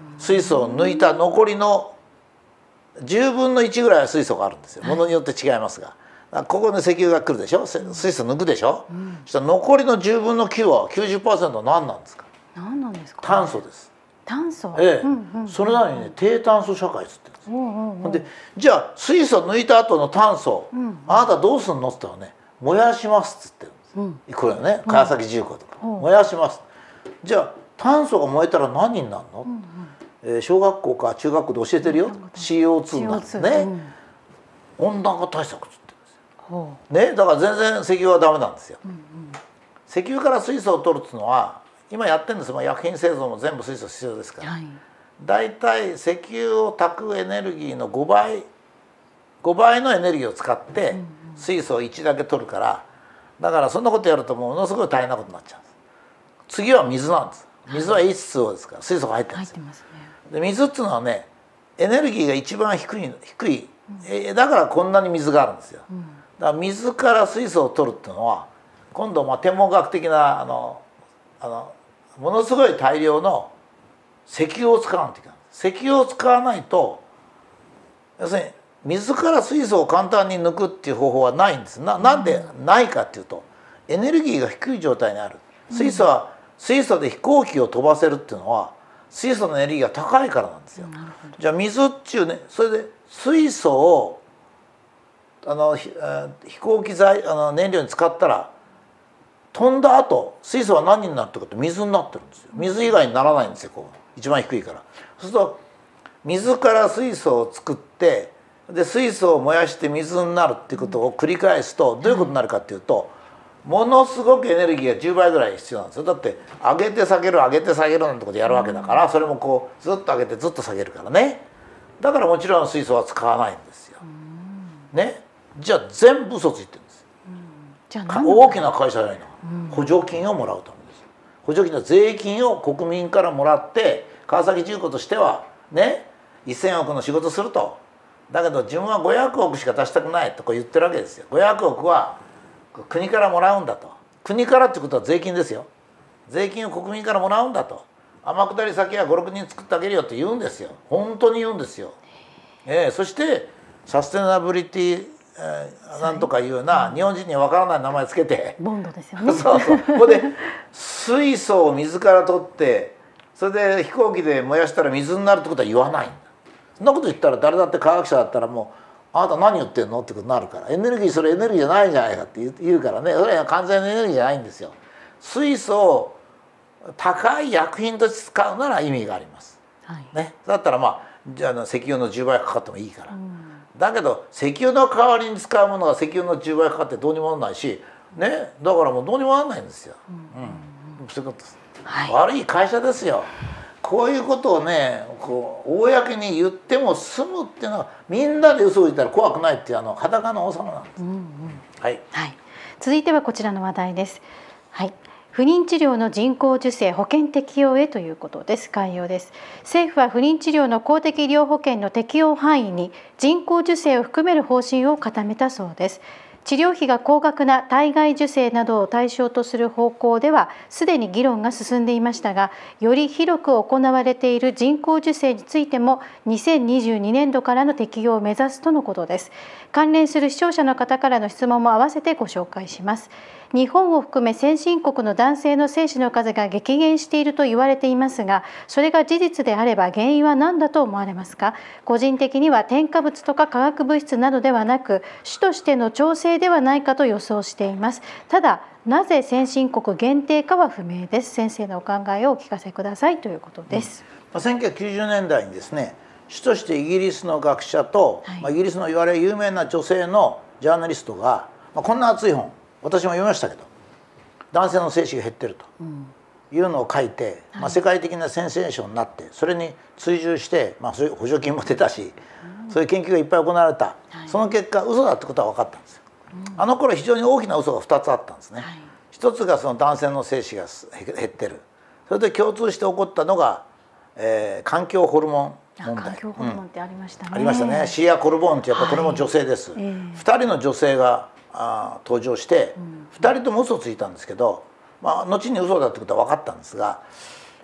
水素を抜いた残りのじゅうぶんのいちぐらいは水素があるんですよ。ものによって違いますが、ここに石油が来るでしょ、水素抜くでしょ、うん、そしたら残りのじゅうぶんのきゅうは きゅうじゅっパーセント は何なんですか。 何なんですか、ね、 炭素です。 炭素、 ええ、うんうん、それなのにね低炭素社会っつってるんですよ。うんうんうん、でじゃあ水素抜いた後の炭素、うんうん、あなたどうすんのって言ったらね燃やしますっつってるんです、うん、これはね川崎重工とか、うん、燃やします。じゃあ炭素が燃えたら何になるの、うんうん、えー、小学校か中学校で教えてるよ、 シーオーツー になるんですね、うん、温暖化対策っつってるんですよ、ね、だから全然石油はダメなんですよ、うんうん、石油から水素を取るっていうのは今やってるんですよ。薬品製造も全部水素必要ですから、はい、だいたい石油を炊くエネルギーのごばいごばいのエネルギーを使って水素をいちだけ取るから、だからそんなことやるとものすごい大変なことになっちゃうんです。次は水なんです。水は エイチツーオー ですから水素が入ってるんですよ。で水っていうのはねエネルギーが一番低い低い、うん、だからこんなに水があるんですよ。だから水から水素を取るっていうのは今度まあ天文学的なあのあのものすごい大量の石油を使わないといけない。石油を使わないと要するに水から水素を簡単に抜くっていう方法はないんです。な、なんでないかっていうとエネルギーが低い状態にある。水素は、うん、水素で飛行機を飛ばせるっていうのは水素のエネルギーが高いからなんですよ。じゃあ水っていうねそれで水素をあの飛行機材あの燃料に使ったら飛んだ後水素は何になってるかって水になってるんですよ。水以外にならないんですよ。こう一番低いから。そうすると水から水素を作ってで水素を燃やして水になるっていうことを繰り返すとどういうことになるかっていうとものすごくエネルギーがじゅうばいぐらい必要なんですよ。だって上げて下げる上げて下げるなんてことやるわけだからそれもこうずっと上げてずっと下げるからね。だからもちろん水素は使わないんですよ。ね。じゃあ全部嘘ついてるんです。じゃあ大きな会社じゃないの。補助金をもらうためです。補助金の税金を国民からもらって川崎重工としてはねせんおくの仕事すると。だけど自分はごひゃくおくしか出したくないとこう言ってるわけですよ。ごひゃくおくは国からもらうんだと。国からってことは税金ですよ。税金を国民からもらうんだと。天下り先はごろくにん作ってあげるよって言うんですよ。本当に言うんですよ。えー、そしてサステナブリティえー、なんとかいうような日本人にわからない名前つけてボンドですよね。 そうそうここで水素を水から取ってそれで飛行機で燃やしたら水になるってことは言わないんだ。そんなこと言ったら誰だって科学者だったらもうあなた何言ってんのってことになるからエネルギーそれエネルギーじゃないんじゃないかって言うからねそれは完全なエネルギーじゃないんですよ。水素を高い薬品として使うなら意味があります。はい、ね、だったらまあじゃあ石油のじゅうばいかかってもいいから。うんだけど石油の代わりに使うものが石油のじゅうばいかかってどうにもならないし、ね、だからもうどうにもならないんですよ。うん、そういうことです、はい、悪い会社ですよ。こういうことをねこう公に言っても済むっていうのはみんなで嘘を言ったら怖くないっていうあの裸の王様なんです。うんうん、はい、 はい、続いてはこちらの話題です。はい、不妊治療の人工授精保険適用へということです。概要です。政府は不妊治療の公的医療保険の適用範囲に人工授精を含める方針を固めたそうです。治療費が高額な体外受精などを対象とする方向ではすでに議論が進んでいましたが、より広く行われている人工授精についてもにせんにじゅうにねんどからの適用を目指すとのことです。関連する視聴者の方からの質問も合わせてご紹介します。日本を含め先進国の男性の精子の数が激減していると言われていますが、それが事実であれば原因は何だと思われますか？個人的には添加物とか化学物質などではなく主としての調整ではないかと予想しています。ただなぜ先進国限定かは不明です。先生のお考えをお聞かせくださいということです。 うん、せんきゅうひゃくきゅうじゅうねんだいにですね主としてイギリスの学者と、はい、まあ、イギリスのいわれ有名な女性のジャーナリストが、まあ、こんな熱い本私も読みましたけど男性の精子が減ってるというのを書いて、うん、まあ、世界的なセンセーションになってそれに追従して、まあ、そういう補助金も出たし、うん、そういう研究がいっぱい行われた、はい、その結果嘘だってことは分かったんですよ。うん、あの頃非常に大きな嘘がふたつあったんですね。はい、一つがその男性の精子が減ってる。それで共通して起こったのが、えー、環境ホルモン問題。 環境ホルモンってありましたね。 うん、ありましたね。シアコルボンってやっぱこれも女性です。はい、えー、ふたりの女性があ登場して、うん、ふたりとも嘘をついたんですけど、まあ、後に嘘だってことは分かったんですが、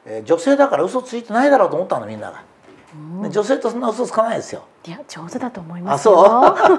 えー、女性だから嘘ついてないだろうと思ったのみんなが。で女性とそんな嘘つかないですよ。 いや上手だと思いますよ。あ、そう。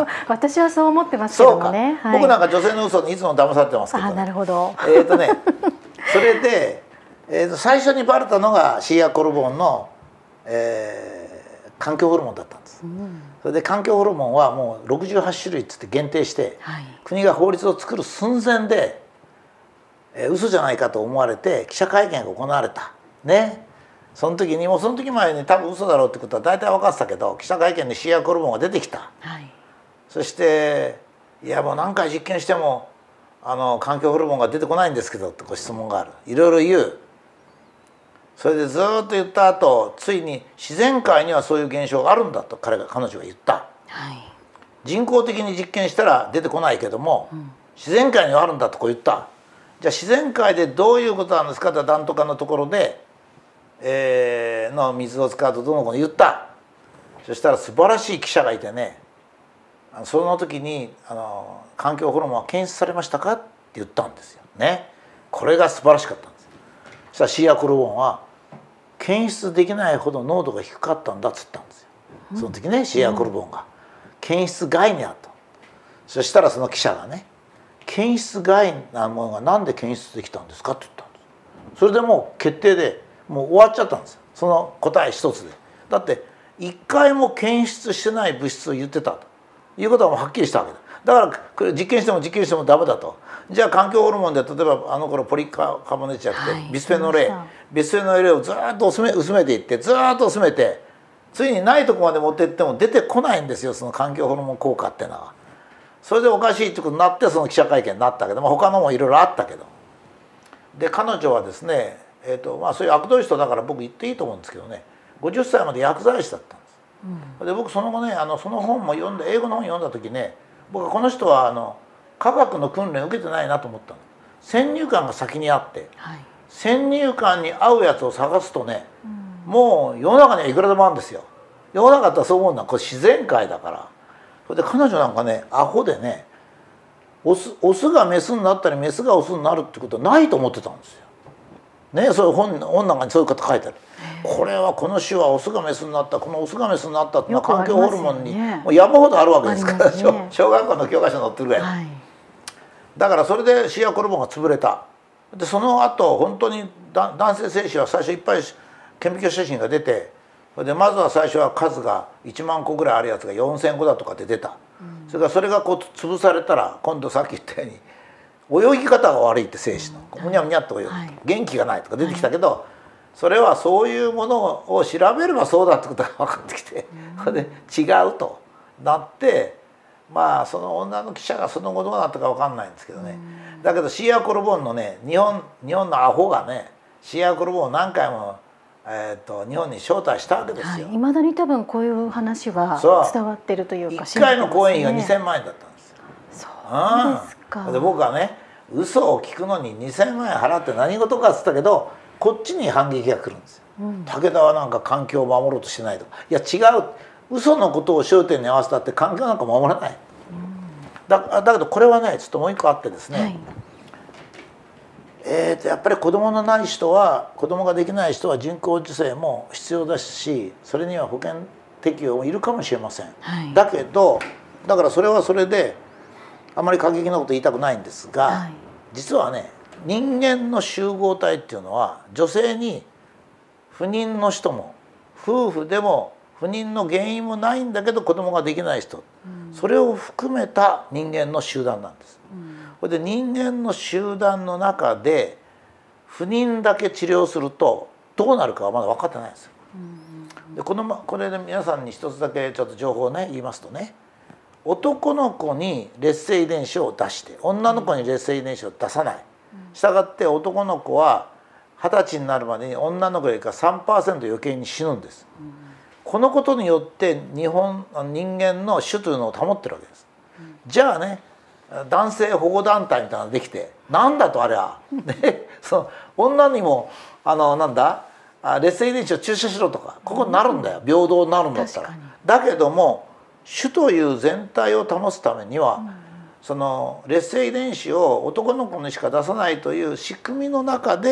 私はそう思ってますけどもね。 はい、僕なんか女性の嘘にいつも騙されてますけど。 あ、なるほど。 えっとね、それで、えー、と最初にバレたのがシーアコルボンの、えー、環境ホルモンだったんです。うん、それで環境ホルモンはもうろくじゅうはち種類っつって限定して、はい、国が法律を作る寸前で、えー、嘘じゃないかと思われて記者会見が行われた。ね。その時にもうその時前に多分嘘だろうってことは大体分かってたけど、記者会見でシーアコルボンが出てきた。はい、そしていやもう何回実験してもあの環境ホルモンが出てこないんですけどってご質問がある。いろいろ言う。それでずっと言った後、ついに自然界にはそういう現象があるんだと彼が彼女が言った。はい、人工的に実験したら出てこないけども、うん、自然界にはあるんだとこう言った。じゃあ自然界でどういうことなんですかってなんとかのところで、えー、の水を使うとどの子に言った。そしたら素晴らしい記者がいてね、その時にあの「環境ホルモンは検出されましたか?」って言ったんですよね。これが素晴らしかったんです。そしたらシーアコルボンは「検出できないほど濃度が低かったんだ」っつったんですよ。その時ね、シーアコルボンが検出外にあった。そしたらその記者がね「検出外なものが何で検出できたんですか?」って言ったんです。それでもう決定でもう終わっちゃったんですよ、その答え一つで。だって一回も検出してない物質を言ってたということはもうはっきりしたわけだ。だから実験しても実験してもダメだと。じゃあ環境ホルモンで例えばあの頃ポリカーボネートじゃなくて、はい、ビスフェノール A ビスフェノール A をずっと薄め薄めていってずっと薄めてついにないとこまで持っていっても出てこないんですよ、その環境ホルモン効果っていうのは。それでおかしいってことになってその記者会見になったけど、まあ、他のもいろいろあったけど。で彼女はですね、えーとまあ、そういう悪どい人だから僕言っていいと思うんですけどね、ごじゅっさいまで薬剤師だったんです。うん、で僕その後ねあのその本も読んで英語の本読んだ時ね、僕はこの人はあの科学の訓練を受けてないなと思ったの。先入観が先にあって、はい、先入観に合うやつを探すとね、うん、もう世の中にはいくらでもあるんですよ。世の中ってそう思うのはこれ自然界だから。それで彼女なんかねアホでね、オスオスがメスになったりメスがオスになるってことはないと思ってたんですよ。ね、そういう本本なんかにそういうこと書いてある。これはこの種はオスがメスになった、このオスがメスになったっていうのは環境ホルモンにもう山ほどあるわけですから、ね、小学校の教科書に載ってるぐらい、はい、だからそれでシーアコルボンが潰れた。でその後本当に男性精子は最初いっぱい顕微鏡写真が出て、それでまずは最初は数がいちまんこぐらいあるやつがよんせんこだとかって出た、うん、それからそれがこう潰されたら今度さっき言ったように泳ぎ方が悪いって精子のむにゃむにゃっと泳ぐ、はい、元気がないとか出てきたけど、はい、それはそういうものを調べればそうだってことが分かってきて、それで違うとなって、まあその女の記者がその後どうなったか分かんないんですけどね、だけどシーアコルボンのね日本日本のアホがねシーアコルボンを何回も、えー、と日本に招待したわけですよ。 いま、はい、だに多分こういう話は伝わってるというか、 いっかいの講演費がにせんまんえんだったんですよ。 そうですか。 で僕はね嘘を聞くのににせんまんえん払って何事かっつったけど、こっちに反撃が来るんですよ、うん、武田はなんか環境を守ろうとしてないとか。いや違う、嘘のことを焦点に合わせたって環境なんか守らない、うん、だ, だけどこれはねちょっともう一個あってですね、はい、えーとやっぱり子供のない人は子供ができない人は人工授精も必要だし、それには保険適用もいるかもしれません、はい、だけどだからそれはそれであまり過激なこと言いたくないんですが、はい、実はね人間の集合体っていうのは女性に不妊の人も夫婦でも不妊の原因もないんだけど子供ができない人、うん、それを含めた人間の集団なんです。うん、これで人間の集団の中で不妊だけ治療するとどうなるかはまだ分かってないんですよ。うん、でこのこれで皆さんに一つだけちょっと情報をね言いますとね、男の子に劣勢遺伝子を出して女の子に劣勢遺伝子を出さない。したがって男の子は二十歳になるまでに女の子よりか さんパーセント 余計に死ぬんです。うん、このことによって日本人間の種というのを保ってるわけです。うん、じゃあね男性保護団体みたいなのができてなんだとあれは、ね、その女にもあのなんだ劣勢遺伝子を注射しろとかここになるんだよ、うん、平等になるんだったら。だけども種という全体を保つためには、うん、その劣勢遺伝子を男の子にしか出さないという仕組みの中で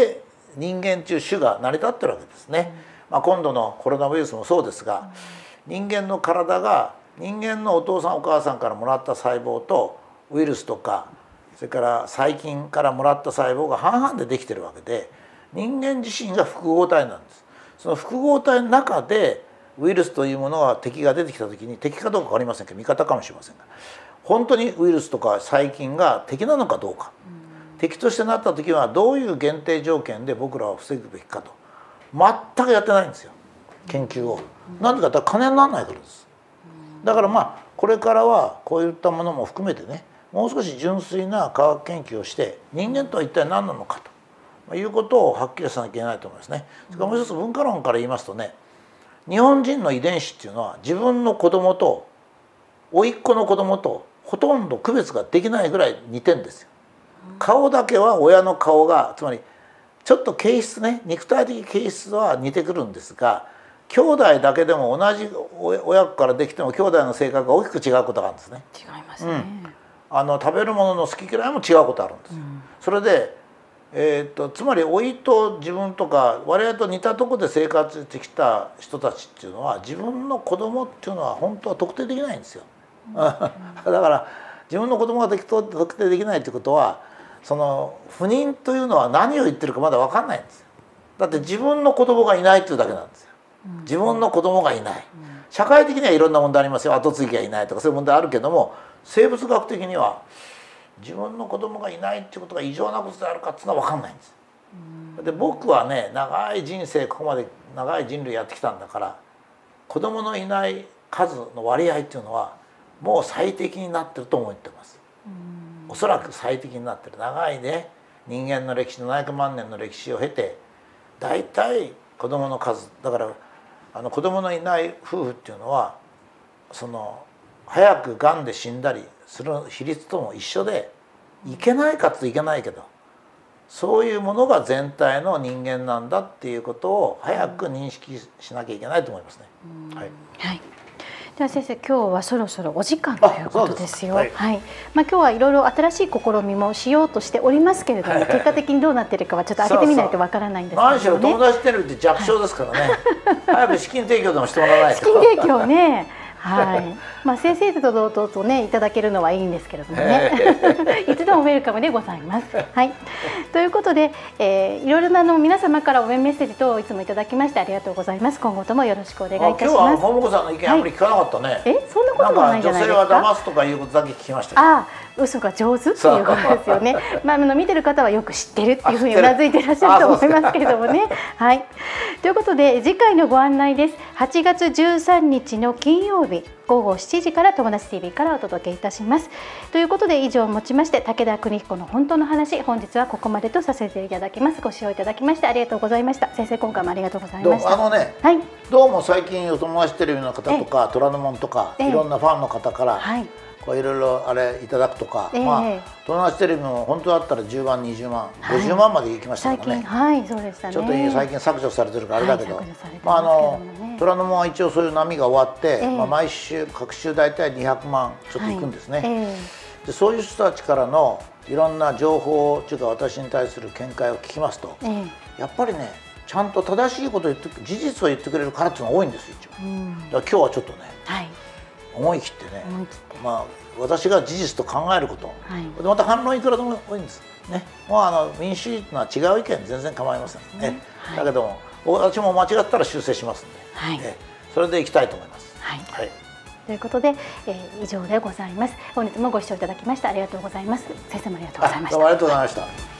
人間中種が成り立ってるわけですね。まあ、今度のコロナウイルスもそうですが、人間の体が人間のお父さんお母さんからもらった細胞とウイルスとかそれから細菌からもらった細胞が半々でできてるわけで、人間自身が複合体なんです。その複合体の中でウイルスというものは敵が出てきた時に、敵かどうか分かりませんけど味方かもしれませんが、本当にウイルスとか細菌が敵なのかどうか、敵としてなった時はどういう限定条件で僕らは防ぐべきかと全くやってないんですよ、研究を。なんでかって言ったら金にならないからです。だからまあこれからはこういったものも含めてね、もう少し純粋な科学研究をして人間とは一体何なのかということをはっきりさなきゃいけないと思いますね。それからもう一つ文化論から言いますとね、日本人の遺伝子っていうのは自分の子供と甥っ子の子供とほとんど区別ができないぐらい似てんですよ。顔だけは親の顔が、つまりちょっと形質ね、肉体的形質は似てくるんですが、兄弟だけでも同じ親子からできても兄弟の性格が大きく違うことがあるんですね。 違いますね、うん、 あの食べるものの好き嫌いも違うことあるんですよ、うん、それで、えー、とつまり老いと自分とか我々と似たところで生活してきた人たちっていうのは、自分の子供っていうのは本当は特定できないんですよ、うん、だから自分の子供が特定できないってことは、その不妊というのは何を言ってるかまだ分かんないんですよ。だって自分の子供がいないっていうだけなんですよ。自分の子供がいない。社会的にはいろんな問題ありますよ。後継ぎがいないとかそういう問題あるけども、生物学的には自分の子供がいないっていうことが異常なことであるかっていうのは分かんないんです。で僕はね、長い人生ここまで長い人類やってきたんだから、子供のいない数の割合っていうのはもう最適になってると思ってます。おそらく最適になってる。長いね人間の歴史、ななひゃくまんねんの歴史を経て大体子供の数だから、あの子供のいない夫婦っていうのはその早くがんで死んだりする比率とも一緒で、いけないかついけないけど、そういうものが全体の人間なんだっていうことを早く認識しなきゃいけないと思いますね。はい、 はい、では先生、今日はそろそろお時間ということですよ。はい、はい、まあ、今日はいろいろ新しい試みもしようとしておりますけれども、結果的にどうなっているかはちょっと開けてみないとわからないんですけどね。 何しろ友達ってるって弱小ですからね、はい、早く資金提供でもしてもらわないと。 資金提供ねはい、まあ先生と同等とねいただけるのはいいんですけれどもね、いつでもウェルカムでございます。はい、ということで、えー、いろいろなあの皆様から応援メッセージ等をいつもいただきましてありがとうございます。今後ともよろしくお願いいたします。 今日は桃子さんの意見あんまり聞かなかったね。はい、え、 そんなこともないんじゃないですか。 女性は騙すとかいうことだけ聞きましたけど。 ああ、嘘が上手っていうことですよね。まああの見てる方はよく知ってるっていうふうにうなずいていらっしゃると思いますけれどもね。はい。ということで次回のご案内です。はちがつじゅうさんにちの金曜日ごごしちじから友達 ティービー からお届けいたします。ということで以上をもちまして武田邦彦の本当の話、本日はここまでとさせていただきます。ご視聴いただきましてありがとうございました。先生、今回もありがとうございました。 あのね、はい、どうも最近お友達テレビの方とか虎ノ門とかいろんなファンの方から、はい、こういろいろあれいただくとか、えー、まあ友達テレビも本当だったらじゅうまんにじゅうまん、はい、ごじゅうまんまで行きましたからね。 はい、そうでしたね。 ちょっと最近削除されてるからあれだけど、はい、まああの虎ノ門は一応そういう波が終わって、えー、まあ毎週各週大体にひゃくまんちょっといくんですね。はい、えー、でそういう人たちからのいろんな情報というか私に対する見解を聞きますと、えー、やっぱりねちゃんと正しいことを言って事実を言ってくれるからっていうのが多いんですよ。一番だから今日はちょっとね、はい、思い切ってね、まあ私が事実と考えること、はい、でまた反論いくらでも多いんですね。もうあの民主主義というのは違う意見全然構いませんね。はい、だけども私も間違ったら修正しますんで、はい、えそれでいきたいと思います。はい、はい、 ということで、えー、以上でございます。本日もご視聴いただきましてありがとうございます。先生もありがとうございました。 どうもありがとうございました。